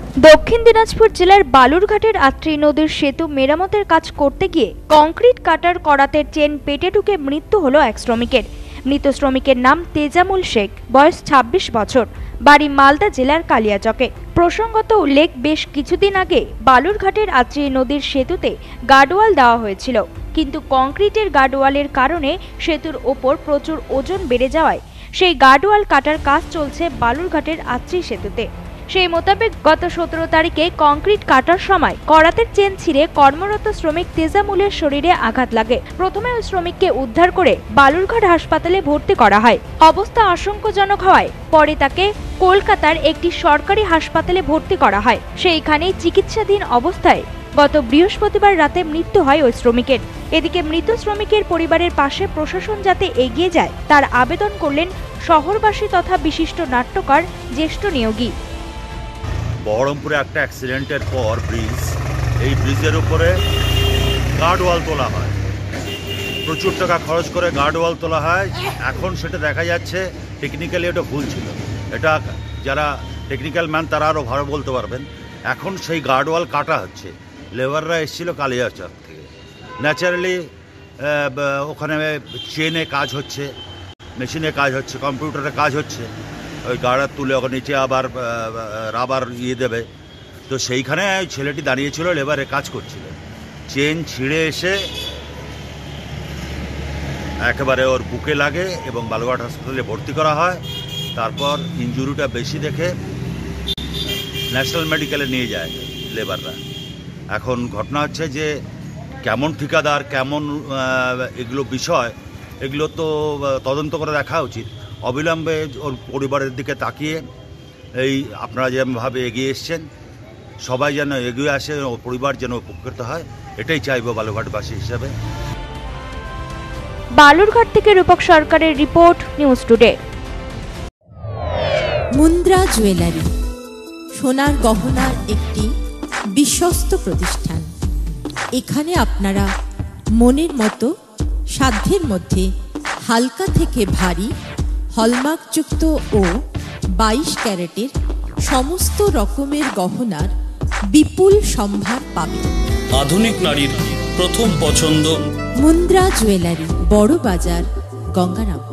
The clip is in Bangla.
দক্ষিণ দিনাজপুর জেলার বালুরঘাটের আত্রি নদীর সেতু মেরামতের কাজ করতে গিয়ে কংক্রিট কাটার করাতের চেন পেটে ঢুকে মৃত্যু হলো এক শ্রমিকের। মৃত শ্রমিকের নাম তেজামুল শেখ, বয়স ২৬ বছর, বাড়ি মালদা জেলার কালিয়াচকে। প্রসঙ্গত উল্লেখ, বেশ কিছুদিন আগে বালুরঘাটের আত্রি নদীর সেতুতে গার্ডওয়াল দেওয়া হয়েছিল, কিন্তু কংক্রিটের গার্ডওয়ালের কারণে সেতুর ওপর প্রচুর ওজন বেড়ে যাওয়ায় সেই গার্ডওয়াল কাটার কাজ চলছে বালুরঘাটের আত্রি সেতুতে। সেই মোতাবেক গত ১৭ তারিখে কংক্রিট কাটার সময় করাতের চেন ছিঁড়ে কর্মরত শ্রমিক তেজামুলের শরীরে আঘাত লাগে। প্রথমে ওই শ্রমিককে উদ্ধার করে বালুরঘাট হাসপাতালে ভর্তি করা হয়। অবস্থা আশঙ্কাজনক হওয়ায় পরে তাকে কলকাতার একটি সরকারি হাসপাতালে ভর্তি করা হয়। সেইখানেই চিকিৎসাধীন অবস্থায় গত বৃহস্পতিবার রাতে মৃত্যু হয় ওই শ্রমিকের। এদিকে মৃত শ্রমিকের পরিবারের পাশে প্রশাসন যাতে এগিয়ে যায় তার আবেদন করলেন শহরবাসী তথা বিশিষ্ট নাট্যকার জ্যেষ্ঠ নিয়োগী। বহরমপুরে একটা অ্যাক্সিডেন্টের পর এই ব্রিজের উপরে গার্ডওয়াল তোলা হয়, প্রচুর টাকা খরচ করে গার্ডওয়াল তোলা হয়। এখন সেটা দেখা যাচ্ছে টেকনিক্যালি এটা ভুল ছিল, এটা যারা টেকনিক্যাল ম্যান তারা আরও ভালো বলতে পারবেন। এখন সেই গার্ডওয়াল কাটা হচ্ছে, লেবাররা এসেছিল কালিয়াচক থেকে। ন্যাচারালি ওখানে চেনে কাজ হচ্ছে, মেশিনে কাজ হচ্ছে, কম্পিউটারে কাজ হচ্ছে, ওই গার্ডার তুলে ওখানে নিচে আবার রাবার দেবে। তো সেইখানে ছেলেটি দাঁড়িয়েছিল, লেবারে কাজ করছিল, চেন ছিঁড়ে এসে একেবারে ওর বুকে লাগে এবং বালুরঘাট হাসপাতালে ভর্তি করা হয়। তারপর ইনজুরিটা বেশি দেখে ন্যাশনাল মেডিকেলে নিয়ে যায় লেবাররা। এখন ঘটনা হচ্ছে যে কেমন ঠিকাদার, কেমন এগুলো বিষয়, এগুলো তো তদন্ত করে দেখা উচিত। অবিলম্বে ওর পরিবারের দিকে তাকিয়ে এই আপনারা যেভাবে এগিয়ে এসছেন, সবাই যেন এগিয়ে আসে, ওর পরিবার যেন উপকৃত হয়, এটাই চাইবো বালুরঘাটবাসী হিসেবে। বালুরঘাট থেকে রূপক সরকারের report, news today. Mundra jewellery সোনার গহনার একটি বিশ্বস্ত প্রতিষ্ঠান। এখানে আপনারা মনের মতো সাধ্যের মধ্যে হালকা থেকে ভারী হলমার্কযুক্ত ও 22 ক্যারেটের সমস্ত রকমের গহনার বিপুল সম্ভার পাবেন। আধুনিক নারীর প্রথম পছন্দ মুন্দ্রা জুয়েলারি, বড় বাজার, গঙ্গারাম।